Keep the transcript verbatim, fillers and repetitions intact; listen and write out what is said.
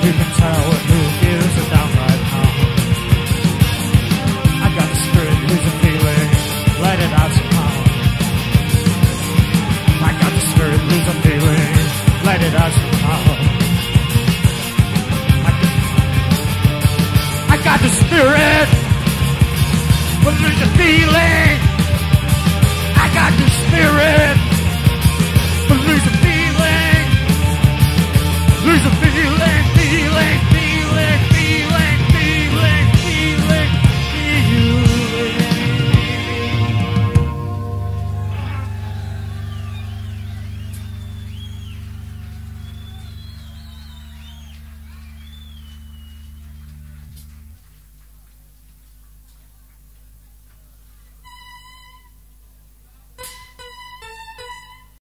You can tell when new gears are down right now. I got the spirit, lose a feeling, let it out somehow. I got the spirit, lose a feeling, let it out somehow. I got, I got the spirit, but lose a feeling. I got the spirit, but lose a feeling, lose a feeling.